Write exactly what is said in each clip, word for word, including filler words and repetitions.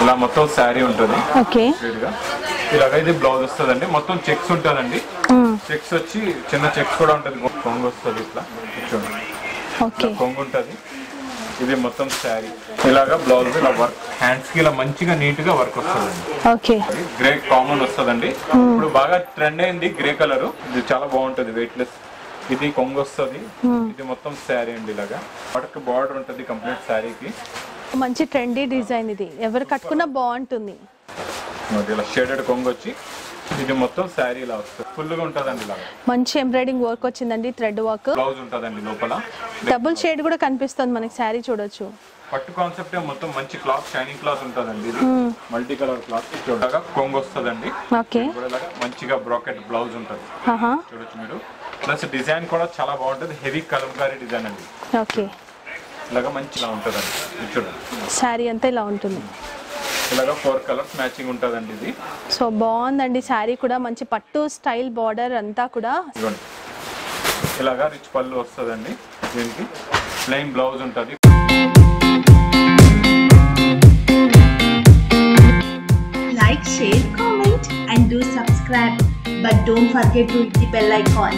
ఇలా మొత్తం సారీ ఉంటుంది. ఓకే ఇలాగ ఇది బ్లౌజ్ వస్తుందండి. మొత్తం చెక్స్ ఉంటుందండి. చెక్స్ వచ్చి చిన్న చెక్స్ కూడా ఉంటుంది. కొంగు వస్తుంది ఇట్లా చూడండి, కొంగు ఉంటుంది. ఇది మొత్తం శారీ. ఇలాగా బ్లౌజ్ ఇలా వర్క్ హ్యాండ్స్ కి ఇలా మంచిగా నీట్ గా వర్క్ వస్తుందండి. గ్రే కామన్ వస్తుందండి. ఇప్పుడు బాగా ట్రెండ్ అయింది గ్రే కలర్. ఇది చాలా బాగుంటది, వెయిట్ లెస్. ఇది కొంగు వస్తుంది. ఇది మొత్తం శారీ అండి. ఇలాగా వాటికి బార్డర్ ఉంటుంది కంప్లీట్ శారీకి. మంచి ట్రెండీ డిజైన్ ఇది, ఎవరు కట్టుకున్నా బాగుంటుంది. ఇలా షేడెడ్ కొంగు వచ్చి ఇది మొత్తం శారీ ఇలా వస్తుంది. ఫుల్ గా ఉంటదండి. ఇలా మంచి ఎంబ్రాయిడింగ్ వర్క్ వచ్చిందండి, థ్రెడ్ వర్క్. బ్లౌజ్ ఉంటదండి లోపల. డబుల్ షేడ్ కూడా కనిపిస్తుంది మనకి శారీ చూడొచ్చు. పట్టు కాన్సెప్ట్ మొత్తం మంచి క్లాత్, షైనింగ్ క్లాత్ ఉంటదండి. ఇది మల్టీ కలర్ క్లాత్. చూడగా కొంగు వస్తుందండి. ఓకే మంచిగా బ్రాకెట్ బ్లౌజ్ ఉంటది చూడొచ్చు మీరు. ప్లస్ డిజైన్ కూడా చాలా బాగుంటది. హెవీ కలంకారీ డిజైన్ అండి. ఓకే ఇలాగా మంచిగా ఉంటదండి. చూడండి శారీ అంతా ఇలా ఉంటుంది. ఇలాగా ఫోర్ కలర్స్ మ్యాచింగ్ ఉంటదండి ఇది. సో బాగుందండి శారీ కూడా, మంచి పట్టు స్టైల్ బార్డర్ అంతా కూడా. ఇలాగా రిచ్ పళ్ళు వస్తుందండి. దీనికి ప్లెయిన్ బ్లౌజ్ ఉంటుంది. Like, share, comment and do subscribe, but don't forget to hit the bell icon.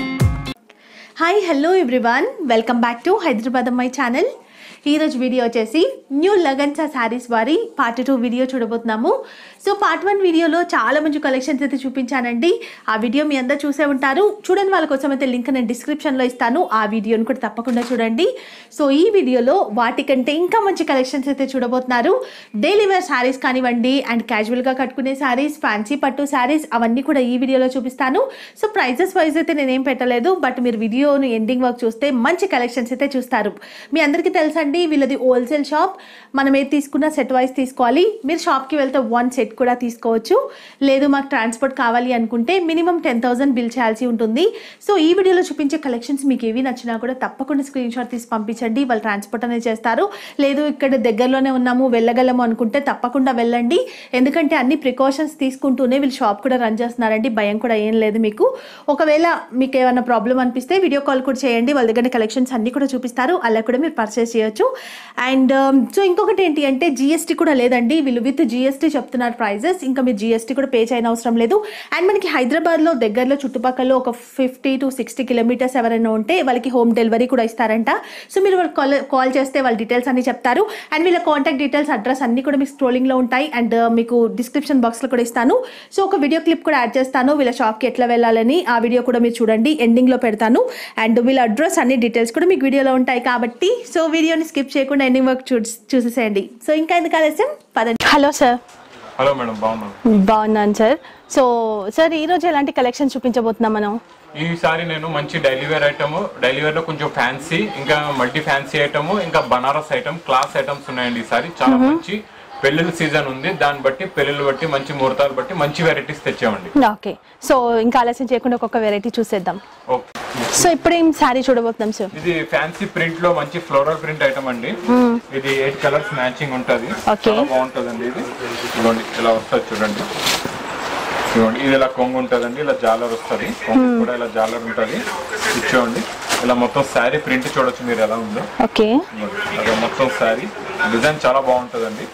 Hi, hello everyone, welcome back to Hyderabad Ammai channel. ఈ రోజు వీడియో వచ్చేసి న్యూ లగన్షా సారీస్ వారి పార్ట్ టూ వీడియో చూడబోతున్నాము. సో పార్ట్ వన్ వీడియోలో చాలా మంచి collections అయితే చూపించానండి. ఆ వీడియో మీ అందరూ చూసే ఉంటారు. చూడని వాళ్ళ కోసం అయితే లింక్ నేను డిస్క్రిప్షన్లో ఇస్తాను. ఆ వీడియోని కూడా తప్పకుండా చూడండి. సో ఈ వీడియోలో వాటికంటే ఇంకా మంచి కలెక్షన్స్ అయితే చూడబోతున్నారు. డైలీ వేర్ శారీస్ కానివ్వండి, అండ్ క్యాజువల్గా కట్టుకునే శారీస్, ఫ్యాన్సీ పట్టు శారీస్, అవన్నీ కూడా ఈ వీడియోలో చూపిస్తాను. సో ప్రైజెస్ వైజ్ అయితే నేనేం పెట్టలేదు, బట్ మీరు వీడియోను ఎండింగ్ వరకు చూస్తే మంచి కలెక్షన్స్ అయితే చూస్తారు. మీ అందరికీ తెలుసండి, వీళ్ళది హోల్సేల్ షాప్. మనం ఏది తీసుకున్నా సెట్ వైజ్ తీసుకోవాలి. మీరు షాప్కి వెళ్తే వన్ సెట్ కూడా తీసుకోవచ్చు. లేదు మాకు ట్రాన్స్పోర్ట్ కావాలి అనుకుంటే మినిమం టెన్ థౌసండ్ బిల్ చేయాల్సి ఉంటుంది. సో ఈ వీడియోలో చూపించే కలెక్షన్స్ మీకు ఏవి నచ్చినా కూడా తప్పకుండా స్క్రీన్ షాట్ తీసి పంపించండి. వాళ్ళు ట్రాన్స్పోర్ట్ అనేది చేస్తారు. లేదు ఇక్కడ దగ్గరలోనే ఉన్నాము వెళ్ళగలము అనుకుంటే తప్పకుండా వెళ్ళండి. ఎందుకంటే అన్ని ప్రికాషన్స్ తీసుకుంటూనే వీళ్ళు షాప్ కూడా రన్ చేస్తున్నారండి. భయం కూడా ఏం లేదు మీకు. ఒకవేళ మీకు ఏమైనా ప్రాబ్లం అనిపిస్తే వీడియో కాల్ కూడా చేయండి. వాళ్ళ దగ్గర కలెక్షన్స్ అన్ని కూడా చూపిస్తారు. అలా కూడా మీరు పర్చేస్ చేయొచ్చు. అండ్ సో ఇంకొకటి ఏంటి అంటే జిఎస్టీ కూడా లేదండి. వీళ్ళు విత్ జిఎస్టీ చెప్తున్నారు ప్రైజెస్. ఇంకా మీరు జిఎస్టీ కూడా పే చేయని అవసరం లేదు. అండ్ మనకి హైదరాబాద్లో దగ్గరలో చుట్టుపక్కల ఒక ఫిఫ్టీ టు సిక్స్టీ కిలోమీటర్స్ ఎవరైనా ఉంటే వాళ్ళకి హోమ్ డెలివరీ కూడా ఇస్తారంట. సో మీరు వాళ్ళు కాల్ కాల్ చేస్తే వాళ్ళ డీటెయిల్స్ అన్ని చెప్తారు. అండ్ వీళ్ళ కాంటాక్ట్ డీటెయిల్స్, అడ్రస్ అన్ని కూడా మీకు స్క్రోలింగ్లో ఉంటాయి. అండ్ మీకు డిస్క్రిప్షన్ బాక్స్లో కూడా ఇస్తాను. సో ఒక వీడియో క్లిప్ కూడా యాడ్ చేస్తాను వీళ్ళ షాప్కి ఎట్లా వెళ్ళాలని. ఆ వీడియో కూడా మీరు చూడండి, ఎండింగ్లో పెడతాను. అండ్ వీళ్ళ అడ్రస్ అన్ని డీటెయిల్స్ కూడా మీకు వీడియోలో ఉంటాయి కాబట్టి సో వీడియోని స్కిప్ చేయకుండా ఎండింగ్ వరకు చూ చూసేసేయండి. సో ఇంకా ఎందుకు ఆలస్యం పదండి. Hello sir. హలో మేడం, బాగున్నాను. బాగున్నాను సార్. సో సార్ ఈ రోజు ఎలాంటి కలెక్షన్ చూపించబోతున్నాం మనం? ఈసారి నేను మంచి daily wear item, daily wear లో కొంచెం ఫ్యాన్సీ, ఇంకా మల్టీ ఫ్యాన్సీ ఐటమ్, ఇంకా బనారస్ ఐటమ్, క్లాస్ ఐటమ్స్ ఉన్నాయండి. ఈసారి చాలా మంచి పెళ్లిళ్ళ సీజన్ ఉంది. దాన్ని బట్టి పెళ్లిళ్ళు బట్టి మంచి ముహూర్తాలు బట్టి మంచి వెరైటీస్ తెచ్చామండి. ఓకే, సో ఇంకా ఆలస్యం చేయకుండా ఒక్కొక్క వెరైటీ చూసేద్దాం. ఓకే, సో ఇప్పుడు ఏం సారీ చూడబోతున్నాం సార్? ఇది ఫ్యాన్సీ ప్రింట్ లో మంచి ఫ్లోరల్ ప్రింట్ ఐటమ్ అండి. ఇది ఎయిట్ కలర్స్ మ్యాచింగ్ ఉంటది. చాలా బాగుంటదండి. ఇది ఇదిగోండి ఇలా వస్తుంది చూడండి. ఇదిగోండి ఇది ఇలా కొంగు ఉంటదండి. ఇలా జాలర్ వస్తుంది. కొంగు కూడా ఇలా జాలర్ ఉంటది. చూడండి ఇలా మొత్తం శారీ ప్రింట్ చూడొచ్చు మీరు ఎలా ఉందో. ఓకే, మొత్తం శారీ డిజైన్ చాలా బాగుంటదండి.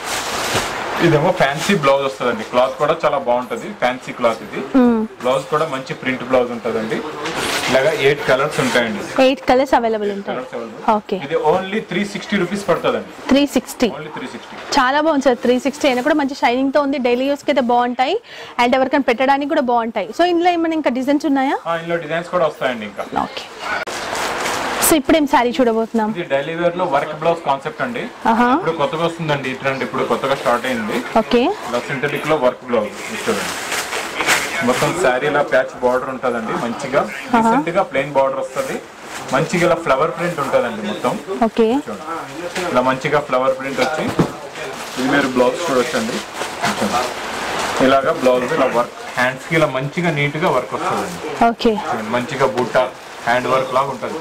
ఇదేమో ఫ్యాన్సీ బ్లౌజ్ వస్తుందండి. క్లాత్ కూడా చాలా బాగుంటది, ఫ్యాన్సీ క్లాత్. ఇది బ్లౌజ్ కూడా మంచి ప్రింట్ బ్లౌజ్ ఉంటదండి. ఇలాగా ఎయిట్ కలర్స్ ఉంటాయండి. ఎయిట్ కలర్స్ అవైలబుల్ ఉంటాయి. ఓకే, ఇది ఓన్లీ త్రీ సిక్స్టీ రూపీస్ పడుతుందండి. Three sixty only three sixty చాలా బాగుంది సార్. త్రీ సిక్స్టీ అయినా కూడా మంచి షైనింగ్ తో ఉంది. డైలీ యూస్ కి అయితే బాగుంటాయి. అండ్ ఎవరికైనా పెట్టడానికి కూడా బాగుంటాయి. సో ఇందులో ఏమైనా ఇంకా డిజైన్స్ ఉన్నాయా? ఇందులో డిజైన్స్ కూడా వస్తాయండి ఇంకా. ఓకే, సో ఇప్పుడు ఏం సారీ చూడబోతున్నాం? ఇది డైలీ వేర్ లో వర్క్ బ్లౌజ్ కాన్సెప్ట్ అండి. ఇప్పుడు కొత్తగా వస్తుందండి ఈ ట్రెండ్. ఇప్పుడు కొత్తగా స్టార్ట్ అయింది. ఓకే, సింథటిక్ లో వర్క్ బ్లౌజ్ చూడండి. మొత్తం శారీ ఇలా ప్యాచ్ బార్డర్ ఉంటదండి. మంచిగా రీసెంట్ గా ప్లెయిన్ బార్డర్ వస్తుంది. మంచిగా ఇలా ఫ్లవర్ ప్రింట్ ఉంటదండి మొత్తం. ఓకే, ఇలా మంచిగా ఫ్లవర్ ప్రింట్ వచ్చి ఇది మీరు బ్లౌజ్ చూడొచ్చండి. ఇలాగా బ్లౌజ్ ఇలా వర్క్ హ్యాండ్స్ కి ఇలా మంచిగా నీట్ గా వర్క్ వస్తుందండి. ఓకే, మంచిగా బూట హ్యాండ్ వర్క్ లాగా ఉంటుంది.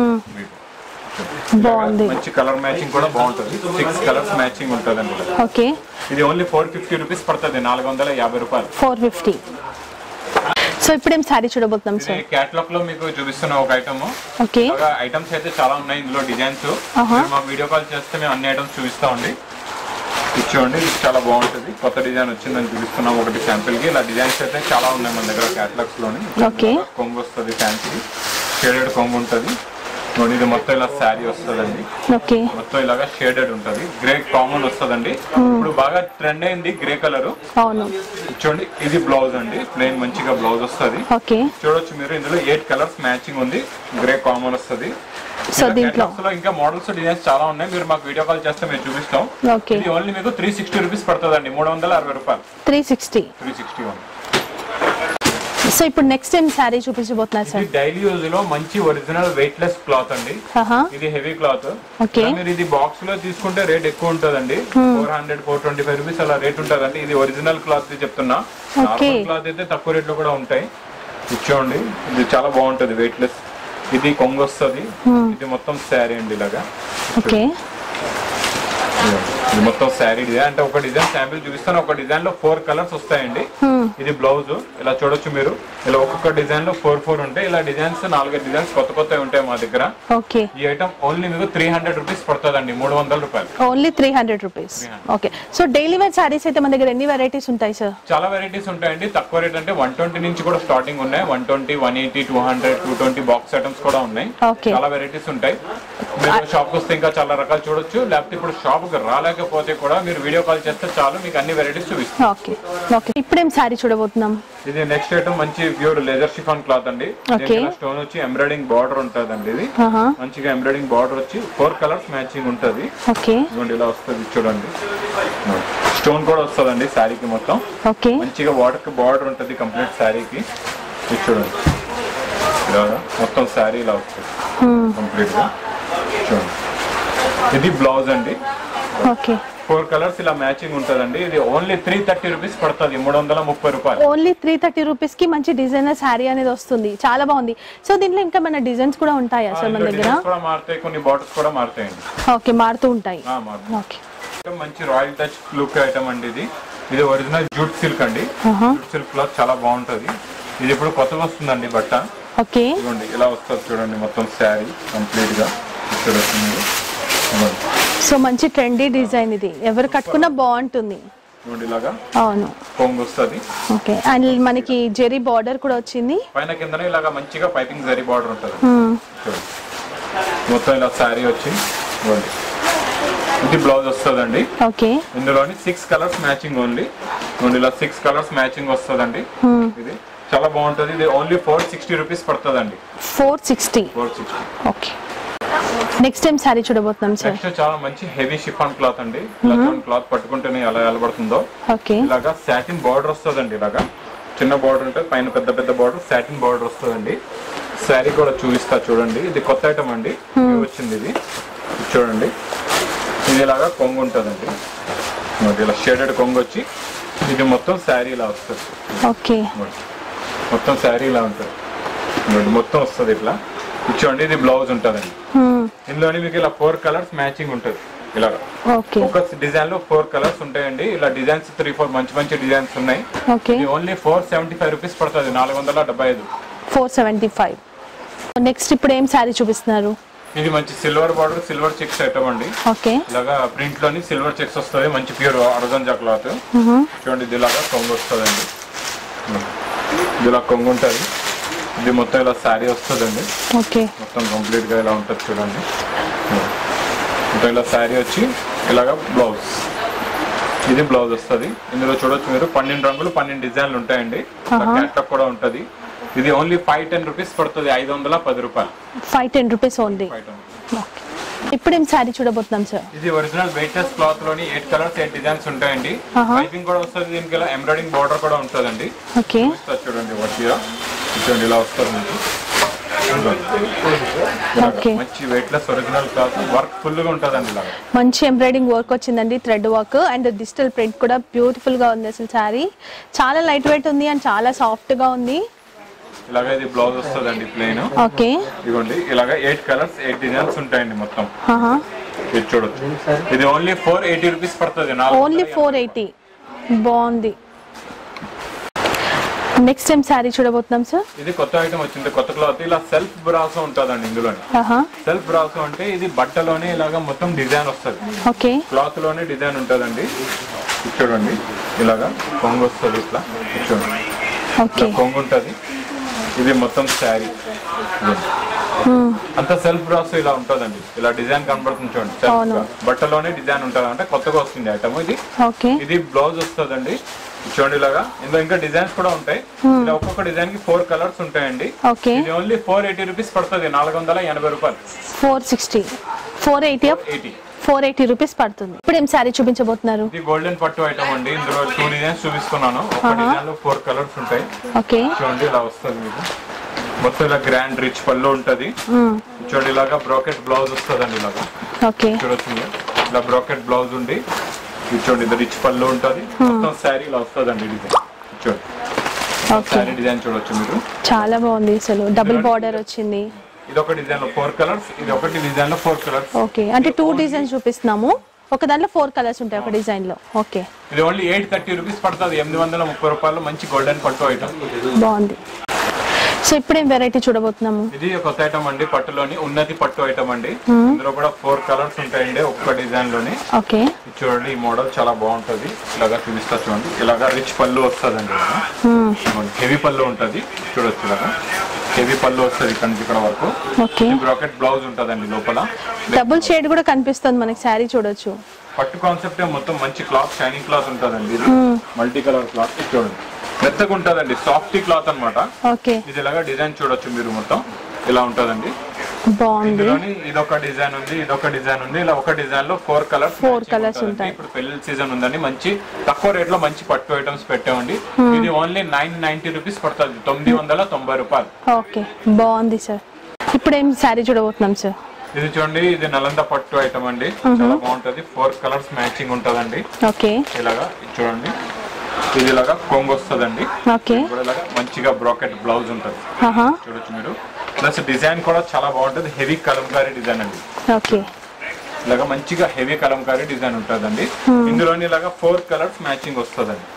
బాగుంది. మంచి కలర్ మ్యాచింగ్ కూడా బాగుంటుంది. సిక్స్ కలర్స్ మ్యాచింగ్ ఉంటుందండి. ఓకే, ఇది ఓన్లీ ఫోర్ ఫిఫ్టీ రూపీస్ పడుతుంది. నాలుగు వందల యాభై రూపాయలు. ఫోర్ ఫిఫ్టీ సో ఇప్పుడు ఏం సారీ చూడబోతున్నాం సార్? క్యాటలాగ్ లో మీకు చూపిస్తున్న ఒక ఐటమ్. ఓకే, ఐటమ్స్ అయితే చాలా ఉన్నాయి ఇందులో డిజైన్స్. మా వీడియో కాల్ చేస్తే మేము అన్ని ఐటమ్స్ చూపిస్తామండి. చూడండి ఇది చాలా బాగుంటుంది. కొత్త డిజైన్ వచ్చిందని చూపిస్తున్నాం ఒకటి శాంపిల్ కి. ఇలా డిజైన్స్ అయితే చాలా ఉన్నాయి మన దగ్గర క్యాటలాగ్స్ లోని. కొంగు వస్తుంది ఫ్యాన్సీ, షేడెడ్ కొంగు ఉంటుంది. ఇది మొత్తం ఇలా శారీ వస్తుందండి. మొత్తం ఇలాగా షేడెడ్ ఉంటది. గ్రే కామన్ వస్తుందండి. ఇప్పుడు బాగా ట్రెండ్ అయింది గ్రే కలర్. చూడండి ఇది బ్లౌజ్ అండి, ప్లెయిన్ మంచిగా బ్లౌజ్ వస్తుంది. చూడొచ్చు మీరు, ఇందులో ఎయిట్ కలర్స్ మ్యాచింగ్ ఉంది. గ్రే కామన్ వస్తుంది. ఇంకా మోడల్స్ డిజైన్స్ చాలా ఉన్నాయి. మీరు మాకు వీడియో కాల్ చేస్తే మేము చూపిస్తాం. ఇది ఓన్లీ మీకు త్రీ సిక్స్టీ రూపీస్ పడుతుందండి. మూడు వందల అరవై రూపాయలు. Three sixty three sixty one. So ఇప్పుడు నెక్స్ట్ టైం సారీ చూపించబోతున్నారు సార్. డైలీ యూజ్ లో మంచి ఒరిజినల్ వెయిట్ లెస్ క్లాత్ అండి. ఇది హెవీ క్లాత్. మీరు ఇది బాక్స్ లో తీసుకుంటే రేట్ ఎక్కువ ఉంటదండి. Four hundred four twenty five rupees అలా రేట్ ఉంటదండి. ఇది ఒరిజినల్ క్లాత్ చెప్తున్నా. నార్మల్ క్లాత్ అయితే తక్కువ రేట్ లో కూడా ఉంటాయి. ఇచ్చోండి ఇది చాలా బాగుంటది, వెయిట్ లెస్. ఇది కొంగు వస్తుంది. ఇది మొత్తం శారీ అండి ఇలాగా. ఇది మొత్తం శారీ డిజైన్. అంటే ఒక డిజైన్ శాంపిల్ చూపిస్తాను. ఒక డిజైన్ లో ఫోర్ కలర్స్ వస్తాయండి. ఇది బ్లౌజ్ ఇలా చూడొచ్చు మీరు. ఇలా ఒక్కొక్క డిజైన్ లో ఫోర్ ఫోర్ ఉంటాయి. ఇలా డిజైన్స్ నాలుగైదు డిజైన్స్ కొత్త కొత్త ఉంటాయి మా దగ్గర. ఈ ఐటమ్ ఓన్లీ మీకు త్రీ హండ్రెడ్ రూపీస్ పడుతుందండి. మూడు వందల రూపాయలు. Only three hundred rupees. Okay. So daily wear saris అయితే మన దగ్గర ఎన్ని వెరైటీస్ ఉంటాయి సార్? చాలా వెరైటీస్ ఉంటాయండి. తక్కువ రేట్ అంటే వన్ ట్వంటీ నుంచి కూడా స్టార్టింగ్ ఉన్నాయి. One twenty one eighty two hundred two twenty box items కూడా ఉన్నాయి. చాలా వెరైటీస్ ఉంటాయి. మీరు షాప్ వస్తే ఇంకా చాలా రకాలు చూడొచ్చు. లేకపోతే ఇప్పుడు షాప్ కి రాలేకపోతే కూడా మీరు వీడియో కాల్ చేస్తే చాలు, మీకు అన్ని వెరైటీస్ చూపిస్తాం. ఇప్పుడేం సారీ చూడబోతున్నాం? ఇది నెక్స్ట్ ఐటమ్ మంచి ప్యూర్ లెదర్ షిఫాన్ క్లాత్ అండి. స్టోన్ వచ్చి ఎంబ్రాయిడింగ్ బార్డర్ ఉంటదండి. ఇది మంచిగా ఎంబ్రాయిడింగ్ బార్డర్ వచ్చి ఫోర్ కలర్స్ మ్యాచింగ్ ఉంటది. ఇలా వస్తుంది చూడండి. స్టోన్ కూడా వస్తుందండి శారీకి మొత్తం. మంచిగా వాటర్ కి బార్డర్ ఉంటది కంప్లీట్ శారీకి. ఇది చూడండి ఇలాగా మొత్తం శారీ ఇలా వస్తుంది కంప్లీట్ గా. చూడండి ఇది బ్లౌజ్ అండి. ఫోర్ కలర్స్ ఇలా మ్యాచింగ్ ఉంటదండి. ఇది ఓన్లీ త్రీ థర్టీ రూపీస్ పడుతుంది. మూడు వందల ముప్పై రూపాయలు. ఓన్లీ త్రీ థర్టీ రూపీస్ కి మంచి డిజైనర్ శారీ అనేది వస్తుంది. చాలా బాగుంది. సో దీంట్లో ఇంకా మన డిజైన్స్ కూడా ఉంటాయా సార్ మన దగ్గర? కూడా మారుతాయి, కొన్ని బార్డర్స్ కూడా మారుతాయండి. ఓకే, మారుతూ ఉంటాయి. ఓకే. మంచి రాయల్ టచ్ లుక్ ఐటమ్ అండి. ఇది ఇది ఒరిజినల్ జూట్ సిల్క్ అండి. జూట్ సిల్క్ క్లాత్ చాలా బాగుంటది. ఇది ఇప్పుడు కొత్తగా వస్తుందండి బట్ట. ఓకే చూడండి ఇలా వస్తుంది చూడండి మొత్తం శారీ కంప్లీట్ గా. సో మంచి ట్రెండీ డిజైన్. ఇది ఎవరు కట్టుకున్నా బాగుంటుంది. అవును, కొంగు వస్తుంది. ఓకే. అండ్ మనకి జెరీ బార్డర్ కూడా వచ్చింది. పైన కింద ఇలాగా మంచిగా పైపింగ్ జెరీ బార్డర్ ఉంటుంది. మొత్తం ఇలా శారీ వచ్చి ఇది బ్లౌజ్ వస్తుందండి. ఓకే. ఇందులోని సిక్స్ కలర్స్ మ్యాచింగ్ ఓన్లీ. ఇలా సిక్స్ కలర్స్ మ్యాచింగ్ వస్తుందండి. ఇది చాలా బాగుంటది. ఇది ఓన్లీ ఫోర్ సిక్స్టీ రూపీస్ పడుతుందండి. Four sixty four sixty okay. Next time sari చూడబోతున్నాం సార్. నెక్స్ట్ చాలా మంచి హెవీ షిఫాన్ క్లాత్ అండి. క్లాత్ పట్టుకుంటేనే ఎలా ఎలబడుతుందో. ఓకే. ఇలాగా సాటిన్ బార్డర్ వస్తుందండి. ఇలాగా చిన్న బార్డర్ ఉంటుంది, పైన పెద్ద పెద్ద బార్డర్, సాటిన్ బార్డర్ వస్తుందండి. శారీ కూడా చూపిస్తా చూడండి. ఇది కొత్త ఐటమ్ అండి, వచ్చింది ఇది. చూడండి ఇది ఇలాగా కొంగు ఉంటుందండి. ఇలా షేడెడ్ కొంగు వచ్చి ఇది మొత్తం శారీ ఇలా వస్తుంది. ఓకే. మొత్తం శారీ ఇలా ఉంటుంది. మొత్తం వస్తుంది ఇట్లా. చూడండి ఇది బ్లౌజ్ ఉంటదండి. ఇందులోని మీకు ఇలా ఫోర్ కలర్స్ మ్యాచింగ్ ఉంటుంది. ఇలాగా ఒక డిజైన్ లో ఫోర్ కలర్స్ ఉంటాయండి. ఇలా డిజైన్స్ త్రీ ఫోర్ మంచి మంచి డిజైన్స్ ఉన్నాయి. Only four seventy five rupees పడుతుంది. నాలుగు వందల డెబ్బై ఐదు ఫోర్ సెవెంటీ ఫైవ్ నెక్స్ట్ ఇప్పుడు ఏం సారీ చూపిస్తున్నారు? ఇది మంచి silver border silver checks item అండి. ఓకే. ఇలాగా ప్రింట్ లోని సిల్వర్ చెక్స్ వస్తుంది. మంచి ప్యూర్ ఆర్గాంజా క్లాత్. చూడండి ఇది ఇలాగా కొంగు వస్తుందండి. ఇది ఇలా కొంగు ఉంటుంది. ఇది మొత్తం ఇలా శారీ వస్తుందండి. ఓకే. మొత్తం కంప్లీట్ గా ఇలా ఉంటుంది చూడండి. మొత్తం ఇలా శారీ వచ్చి ఇలాగా బ్లౌజ్. ఇది బ్లౌజ్ వస్తుంది. ఇందులో చూడొచ్చు మీరు పన్నెండు రంగులు పన్నెండు డిజైన్లు ఉంటాయండి. క్యాట్లాగ్ కూడా ఉంటది. ఇది ఓన్లీ ఫైవ్ టెన్ రూపీస్ పడుతుంది. ఐదు వందల పది రూపాయలు. Five ten rupees only. ఇప్పుడు ఏం సారీ చూడబోతున్నాం సార్? ఇది ఒరిజినల్ వెయిట్లెస్ క్లాత్ లోని ఎయిట్ కలర్స్ ఎయిట్ డిజైన్స్ ఉంటాయండి. పైపింగ్ కూడా వస్తుంది. దీనికి ఇలా ఎంబ్రాయిడింగ్ బార్డర్ కూడా ఉంటుందండి. ఓకే. చూడండి వట్టిగా చూడండి ఇలా వస్తుంది. మంచి weightless original cloth work full గా ఉంటుందండి. ఇలా మంచి ఎంబ్రాయిడింగ్ వర్క్ వచ్చిందండి, thread work and digital print కూడా బ్యూటిఫుల్ గా ఉంది. అసలు సారీ చాలా లైట్ వెయిట్ ఉంది అండ్ చాలా సాఫ్ట్ గా ఉంది. ఇలాగా ఇది బ్లౌజ్ వస్తుందండి ప్లెయిన్. ఓకే. ఇదిగోండి ఇలాగా ఎయిట్ కలర్స్ ఎయిట్ డిజైన్స్ ఉంటాయండి మొత్తం. ఇది చూడొచ్చు. ఇది ఓన్లీ ఫోర్ ఎయిటీ రూపీస్ పడుతుంది. ఓన్లీ ఫోర్ ఎయిటీ బాగుంది. నెక్స్ట్ టైం సారీ చూడబోతున్నాం సార్. ఇది కొత్త ఐటమ్ వచ్చింది, కొత్త క్లాత్. ఇలా సెల్ఫ్ బ్రాసో ఉంటుందండి ఇందులో. సెల్ఫ్ బ్రాసో అంటే ఇది బట్టలోనే ఇలాగా మొత్తం డిజైన్ వస్తుంది. ఓకే, క్లాత్ లోనే డిజైన్ ఉంటుందండి. చూడండి ఇలాగా కొంగు వస్తుంది, ఇట్లా చూడండి. ఓకే, కొంగు ఉంటుంది. ఇది మొత్తం శారీ అంతా సెల్ఫ్ బ్రాసో ఇలా ఉంటుందండి. ఇలా డిజైన్ కనబడుతుంది చూడండి. సెల్ఫ్ బట్టలోనే డిజైన్ ఉంటుంది, అంటే కొత్తగా వస్తుంది ఐటమ్ ఇది. ఇది బ్లౌజ్ వస్తుందండి. చూడండి ఇలాగా. ఇందులో ఇంకా డిజైన్స్ కూడా ఉంటాయి. ఇలా ఒక్కొక్క డిజైన్ కి ఫోర్ కలర్స్ ఉంటాయండి. ఇది ఓన్లీ ఫోర్ ఎయిటీ రూపీస్ పడుతుంది, నాలుగు వందల ఎనభై రూపాయలు. Four sixty four eighty eighty four eighty rupees పడుతుంది. ఇప్పుడు ఏం సారీ చూపించబోతున్నారు? ఇది గోల్డెన్ పట్టు ఐటమ్ అండి. ఇందులో టూ డిజైన్స్ చూపిస్తున్నాను. ఒక డిజైన్ లో ఫోర్ కలర్స్ ఉంటాయి. ఓకే, చూడండి ఇలా వస్తుంది మీకు. మొత్తం ఇలా గ్రాండ్ రిచ్ పళ్ళు ఉంటది. చూడండి ఇలాగా బ్రోకెట్ బ్లౌజ్ వస్తుందండి. ఇలాగా ఓకే, చూడొచ్చు ఇలా బ్రోకెట్ బ్లౌజ్ ఉండి చూడండి ఇది రిచ్ పళ్ళు ఉంటది. మొత్తం శారీ ఇలా వస్తుందండి డిజైన్. చూడండి శారీ డిజైన్ చూడొచ్చు మీరు. చాలా బాగుంది అసలు. డబుల్ బార్డర్ వచ్చింది. ఇది ఒక డిజైన్ లో ఫోర్ కలర్స్, ఇది ఒకటి డిజైన్ లో ఫోర్ కలర్స్. ఓకే, అంటే టూ డిజైన్స్ చూపిస్తున్నాము. ఒక దాంట్లో ఫోర్ కలర్స్ ఉంటాయి ఒక డిజైన్ లో. ఓకే, ఇది ఓన్లీ ఎయిట్ థర్టీ రూపీస్ పడుతుంది, ఎనిమిది వందల ముప్పై రూపాయలు. మంచి గోల్డెన్ పట్టు ఐటమ్ బాగుంది. సో ఇప్పుడు ఏం వెరైటీ చూడబోతున్నాము? ఇది కొత్త ఐటమ్ అండి, పట్టులోని ఉన్నతి పట్టు ఐటమ్ అండి. ఇందులో కూడా ఫోర్ కలర్స్ ఉంటాయండి ఒక్క డిజైన్ లోని. ఓకే, చూడండి ఈ మోడల్ చాలా బాగుంటది. ఇలాగా చూపిస్తా చూడండి. ఇలాగా రిచ్ పళ్ళు వస్తుందండి. హెవీ పళ్ళు ఉంటది. చూడొచ్చు ఇలాగా హెవీ పళ్ళు వస్తుంది ఇక్కడ నుంచి ఇక్కడ వరకు. ఓకే, బ్రాకెట్ బ్లౌజ్ ఉంటదండి లోపల. డబుల్ షేడ్ కూడా కనిపిస్తుంది మనకి శారీ చూడొచ్చు. పట్టు కాన్సెప్ట్ మొత్తం మంచి క్లాత్, షైనింగ్ క్లాత్ ఉంటదండి. ఇది మల్టీ కలర్ క్లాత్. చూడండి మెత్తగా ఉంటదండి, సాఫ్టీ క్లాత్ అన్నమాట. ఓకే, ఇది ఇలాగా డిజైన్ చూడొచ్చు మీరు. మొత్తం ఇలా ఉంటదండి. బాగుంది. ఇదొక డిజైన్ ఉంది, ఇదొక డిజైన్ ఉంది. ఇలా ఒక డిజైన్ లో ఫోర్ కలర్స్ ఫోర్ కలర్స్ ఉంటాయి. ఇప్పుడు పెళ్లి సీజన్ ఉందండి, మంచి తక్కువ రేట్ లో మంచి పట్టు ఐటమ్స్ పెట్టామండి. ఇది ఓన్లీ నైన్ నైన్టీ రూపీస్ పడుతుంది, తొమ్మిది వందల తొంభై రూపాయలు. ఓకే, బాగుంది సార్. ఇప్పుడు ఏం శారీ చూడబోతున్నాం సార్? ఇది చూడండి, ఇది నలంద పట్టు ఐటమ్ అండి. చాలా బాగుంటది. ఫోర్ కలర్స్ మ్యాచింగ్ ఉంటదండి. ఓకే, ఇలాగా చూడండి. ఇది ఇలాగా కొంగు వస్తుందండి. ఓకే, మంచిగా బ్రాకెట్ బ్లౌజ్ ఉంటది. చూడొచ్చు మీరు. ప్లస్ డిజైన్ కూడా చాలా బాగుంటది. హెవీ కలంకారీ డిజైన్ అండి. ఓకే, ఇలాగా మంచిగా హెవీ కలంకారీ డిజైన్ ఉంటదండి. ఇందులోని ఇలాగా ఫోర్ కలర్స్ మ్యాచింగ్ వస్తుందండి.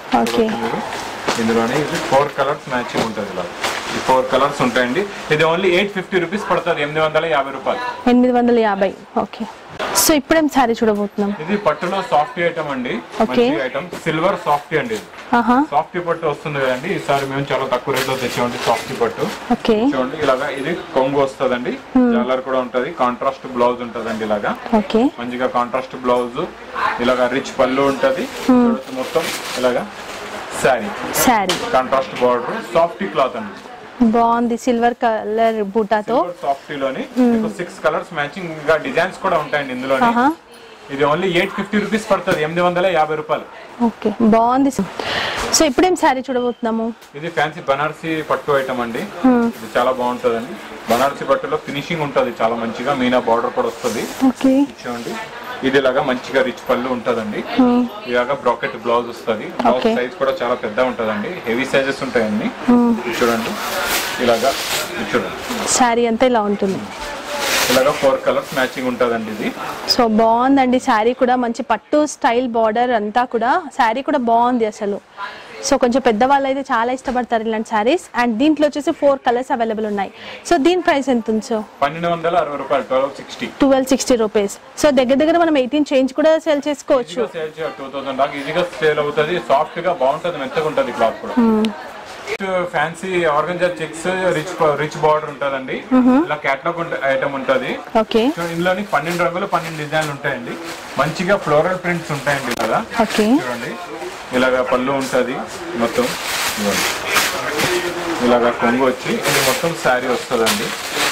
ఇందులోని ఇది ఫోర్ కలర్స్ మ్యాచింగ్ ఉంటది. ఇలా ఈ ఫోర్ కలర్స్ ఉంటాయండి. ఇది ఓన్లీ ఎయిట్ ఫిఫ్టీ రూపీస్ పడుతుంది, ఎనిమిది వందల యాభై రూపాయలు. ఎనిమిది వందల యాభై ఓకే. సో ఇప్పుడేం సారీ చూడబోతున్నాం? ఇది పట్టులో సాఫ్టీ ఐటమ్ అండి. మంచి ఐటమ్, సిల్వర్ సాఫ్టీ అండి. సాఫ్టీ పట్టు వస్తుంది కదండి. ఈసారి మేము చాలా తక్కువ రేట్ లో తెచ్చామండి సాఫ్టీ పట్టు. చూడండి ఇలాగా ఇది కొంగు వస్తుందండి. కలర్ కూడా ఉంటది. కాంట్రాస్ట్ బ్లౌజ్ ఉంటదండి. ఇలాగా మంచిగా కాంట్రాస్ట్ బ్లౌజ్, ఇలాగా రిచ్ పళ్ళు ఉంటది. మొత్తం ఇలాగా sari sari contrast border, softy cloth అండి. బాగుంది. సిల్వర్ కలర్ బూటాతో సాఫ్టీ లోని సిక్స్ కలర్స్ మ్యాచింగ్ గా డిజైన్స్ కూడా ఉంటాయండి ఇందులోని. ఇది ఓన్లీ ఎయిట్ ఫిఫ్టీ రూపీస్ పడుతుంది, ఎనిమిది వందల యాభై రూపాయలు. ఓకే, బాగుంది. సో ఇప్పుడేం శారీ చూడబోతున్నాము? ఇది ఫ్యాన్సీ బనారసి పట్టు ఐటమ్ అండి. ఇది చాలా బాగుంటదండి. బనారసి పట్టులో ఫినిషింగ్ ఉంటది చాలా మంచిగా. మీనా బార్డర్ కూడా వస్తుంది. చూడండి ఇది ఇలాగా మంచిగా రిచ్ పళ్ళు ఉంటదండి. ఇలాగా బ్రాకెట్ బ్లౌజ్ వస్తుంది. బ్లౌజ్ సైజ్ కూడా చాలా పెద్ద ఉంటదండి. హెవీ సైజెస్ ఉంటాయండి. చూడండి ఇలాగా చూడండి శారీ అంతా ఇలా ఉంటుంది. ఇలాగా ఫోర్ కలర్స్ మ్యాచింగ్ ఉంటదండి ఇది. సో బాగుందండి. శారీ కూడా మంచి పట్టు స్టైల్ బార్డర్ అంతా కూడా. శారీ కూడా బాగుంది అసలు. సో కొంచెం పెద్దవాళ్ళు అయితే చాలా ఇష్టపడతారు ఇలాంటి శారీస్. అండ్ దీంట్లో వచ్చేసి ఫోర్ కలర్స్ అవైలబుల్ ఉన్నాయి. సో దీని ప్రైస్ ఎంత ఉంది? సో పన్నెండు వందల అరవై రూపాయలు, twelve sixty twelve sixty rupees. So దగ్గర దగ్గర మనం ఎయిటీన్ చేంజ్ కూడా సేల్ చేసుకోవచ్చు. టూ థౌసండ్ దాకా ఈజీగా సేల్ అవుతుంది. సాఫ్ట్ గా బాగుంటది, మెత్తగా ఉంటది క్లాత్ కూడా. Fancy organza checks, rich rich border ఉంటదండి. ఇలా క్యాటలాగ్ ఐటమ్ ఉంటది. ఇందులోని పన్నెండు రంగులు పన్నెండు డిజైన్లు ఉంటాయండి. మంచిగా ఫ్లోరల్ ప్రింట్స్ ఉంటాయండి. ఇలాగా చూడండి ఇలాగా పళ్ళు ఉంటది. మొత్తం ఇలాగా కొంగు వచ్చి ఇది మొత్తం శారీ వస్తుందండి.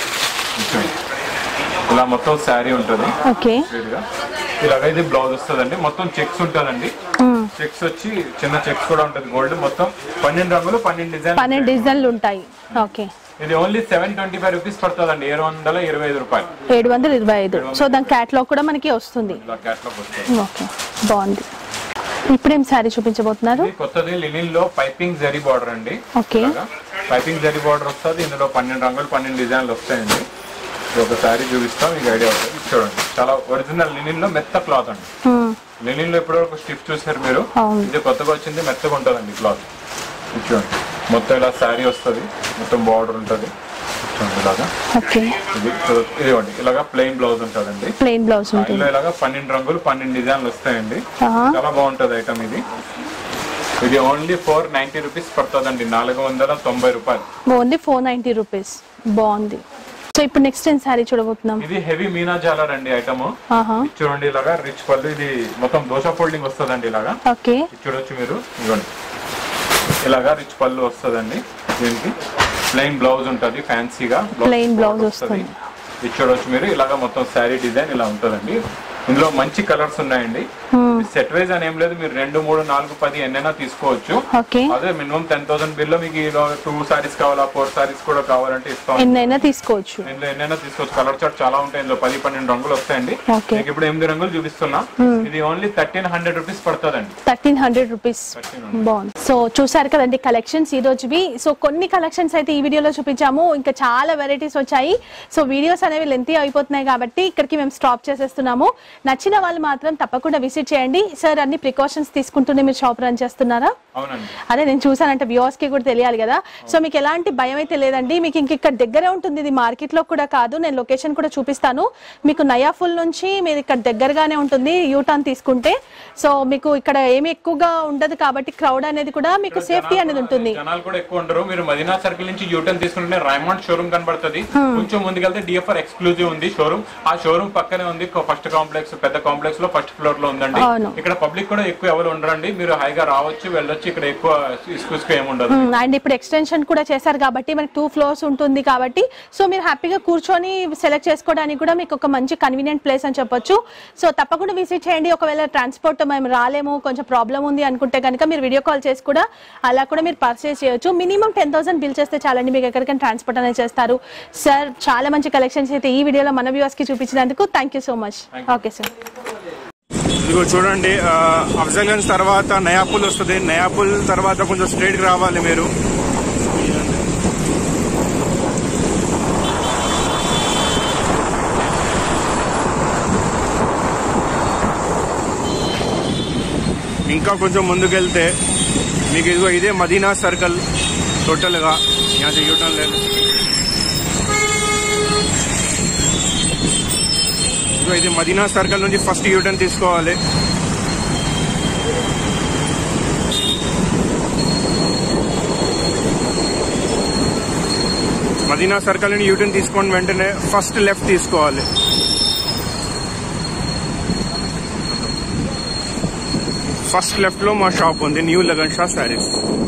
ఇలా మొత్తం శారీ ఉంటది. ఇలాగా ఇది బ్లౌజ్ వస్తుందండి. మొత్తం చెక్స్ ఉంటదండి. చెక్స్ వచ్చి చిన్న చెక్స్ కూడా ఉంటది. గోల్డ్ మొత్తం పన్నెండు రంగులు పన్నెండు డిజైన్ పన్నెండు డిజైన్లు ఉంటాయి. ఓకే, ఇది only seven twenty five rupees పడుతుందండి. ఏడు వందల ఇరవై ఐదు రూపాయలు. ఏడు వందల ఇరవై ఐదు. సో దాని క్యాటలాగ్ కూడా మనకి వస్తుంది. ఓకే, బాగుంది. ఇప్పుడేం శారీ చూపించబోతున్నారు? కొత్తది లినిన్ లో పైపింగ్ జరీ బార్డర్ అండి. ఓకే, పైపింగ్ జరీ బార్డర్ వస్తుంది. ఇందులో పన్నెండు రంగులు పన్నెండు డిజైన్లు వస్తాయండి. ఒక శారీ చూపిస్తాం, మీకు ఐడియా అవుతుంది. చూడండి చాలా ఒరిజినల్ లినిన్ లో మెత్త క్లాత్ అండి. లినిన్ లో ఇప్పుడు ఒక స్టిప్ చూసారు మీరు. ఇది కొత్తగా వచ్చింది, మెత్తగా ఉంటుందండి క్లాత్. చూడండి మొత్తం ఇలా శారీ వస్తుంది, మొత్తం బార్డర్ ఉంటుంది ఇలాగా. ఇది ఇదిగోండి ఇలాగా ప్లెయిన్ బ్లౌజ్ ఉంటుందండి. ప్లెయిన్ బ్లౌజ్ ఉంటుంది. ఇలాగా పన్నెండు రంగులు పన్నెండు డిజైన్లు వస్తాయండి. చాలా బాగుంటది ఐటమ్ ఇది. ఇది ఓన్లీ ఫోర్ నైన్టీ రూపీస్ పడుతుందండి, నాలుగు వందల తొంభై రూపాయలు. Only four ninety rupees. బాగుంది. సో ఇప్పుడు నెక్స్ట్ ఏం సారీ చూడబోతున్నాం. ఇది హెవీ మీనా జాలర్ అండి ఐటమ్. చూడండి ఇలాగా రిచ్ పళ్ళు, ఇది మొత్తం దోశ ఫోల్డింగ్ వస్తుందండి ఇలాగా. చూడొచ్చు మీరు, ఇవ్వండి ఇలాగా రిచ్ పళ్ళు వస్తుందండి. దీనికి ప్లెయిన్ బ్లౌజ్ ఉంటుంది, ఫ్యాన్సీగా ప్లెయిన్ బ్లౌజ్ వస్తుంది. ఇది చూడొచ్చు మీరు, ఇలాగా మొత్తం శారీ డిజైన్ ఇలా ఉంటుందండి. ఇందులో మంచి కలర్స్ ఉన్నాయండి. సెట్ వైజ్ అని ఏం లేదు, మీరు రెండు మూడు నాలుగు పది ఎన్నైనా తీసుకోవచ్చు. అదే మినిమం టెన్ థౌసండ్ బిల్ లో మీకు టూ సారీస్ కావాలా ఫోర్ సారీస్ కూడా కావాలంటే ఇస్తాం. ఎన్నైనా తీసుకోవచ్చు, ఇందులో ఎన్నైనా తీసుకోవచ్చు. కలర్ చార్ట్ చాలా ఉంటాయి, ఇందులో పది పన్నెండు రంగులు వస్తాయండి. మీకు ఇప్పుడు ఎనిమిది రంగులు చూపిస్తున్నా. ఇది ఓన్లీ థర్టీన్ హండ్రెడ్ రూపీస్ పడుతుందండి. Thirteen hundred rupees. బాగుంది. సో చూసారు కదండి కలెక్షన్స్ ఈ రోజువి. సో కొన్ని కలెక్షన్స్ అయితే ఈ వీడియోలో చూపించాము, ఇంకా చాలా వెరైటీస్ వచ్చాయి. సో వీడియోస్ అనేవి లెంతీ అయిపోతున్నాయి కాబట్టి ఇక్కడికి మేము స్టాప్ చేసేస్తున్నాము. నచ్చిన వాళ్ళు మాత్రం తప్పకుండా విజిట్ చేయండి. సార్ అన్ని ప్రికాషన్స్ తీసుకుంటూనే మీరు షాప్ రన్ చేస్తున్నారా? అదే నేను చూసానంటే వ్యూవర్స్ కి కూడా తెలియాలి కదా. సో మీకు ఎలాంటి భయం అయితే లేదండి. మీకు ఇంక ఇక్కడ దగ్గరే ఉంటుంది, ఇది మార్కెట్ లో కూడా కాదు. నేను లొకేషన్ కూడా చూపిస్తాను మీకు. నయాపుల్ నుంచి మీరు ఇక్కడ దగ్గరగానే ఉంటుంది యూటర్న్ తీసుకుంటే. సో మీకు ఇక్కడ ఏమి ఎక్కువగా ఉండదు కాబట్టి క్రౌడ్ అనేది కూడా మీకు సేఫ్టీ అనేది ఉంటుంది. జనాలు కూడా ఎక్కువ ఉండరు. మీరు మదీనా సర్కిల్ నుంచి యూటర్న్ తీసుకుంటే రైమండ్ షోరూమ్ కనబడుతుంది. కొంచెం ముందుకెళ్తే డిఎఫ్ఆర్ ఎక్స్క్లూజివ్ ఉంది షోరూమ్. ఆ షోరూమ్ పక్కనే ఉంది ఫస్ట్ కాంప్లెక్స్, పెద్ద కాంప్లెక్స్ లో ఫస్ట్ ఫ్లోర్ లో ఉందండి. ఇక్కడ పబ్లిక్ కూడా ఎక్కువ ఎవరు ఉండరండి, మీరు హైగా రావచ్చు వెళ్ళొచ్చు. ఇక్కడ ఎక్కువ ఇసుకు ఏమి ఉండదు. అండ్ ఇప్పుడు ఎక్స్టెన్షన్ కూడా చేశారు కాబట్టి మనకి టూ ఫ్లోర్స్ ఉంటుంది కాబట్టి సో మీరు హ్యాపీగా కూర్చొని సెలెక్ట్ చేసుకోవడానికి కూడా మీకు ఒక మంచి కన్వీనియంట్ ప్లేస్ అని చెప్పొచ్చు. సో తప్పకుండా విజిట్ చేయండి. ఒకవేళ ట్రాన్స్పోర్ట్ మేము రాలేము, కొంచెం ప్రాబ్లం ఉంది అనుకుంటే కనుక మీరు వీడియో కాల్ చేసి కూడా అలా కూడా మీరు పర్చేస్ చేయొచ్చు. మినిమం టెన్ థౌసండ్ బిల్ చేస్తే చాలండి, మీకు ఎక్కడికైనా ట్రాన్స్పోర్ట్ అనేది చేస్తారు. సార్ చాలా మంచి కలెక్షన్స్ అయితే ఈ వీడియోలో మన వ్యూవర్స్ కి చూపించినందుకు thank you so much. Okay sir. ఇదిగో చూడండి, అఫ్జల్గంజ్ తర్వాత నయాపుల్ వస్తుంది. నయాపుల్ తర్వాత కొంచెం స్ట్రైట్ రావాలి మీరు. ఇంకా కొంచెం ముందుకెళ్తే మీకు ఇదిగో ఇదే మదీనా సర్కిల్ టోటల్గా. यहाँ से यूटर्न ले लो. ఇది మదీనా సర్కిల్ నుంచి ఫస్ట్ యూటర్న్ తీసుకోవాలి. మదీనా సర్కిల్ నుండి యూటర్న్ తీసుకొని వెంటనే ఫస్ట్ లెఫ్ట్ తీసుకోవాలి. ఫస్ట్ లెఫ్ట్ లో మా షాప్ ఉంది, న్యూ లగన్ షా సారీస్.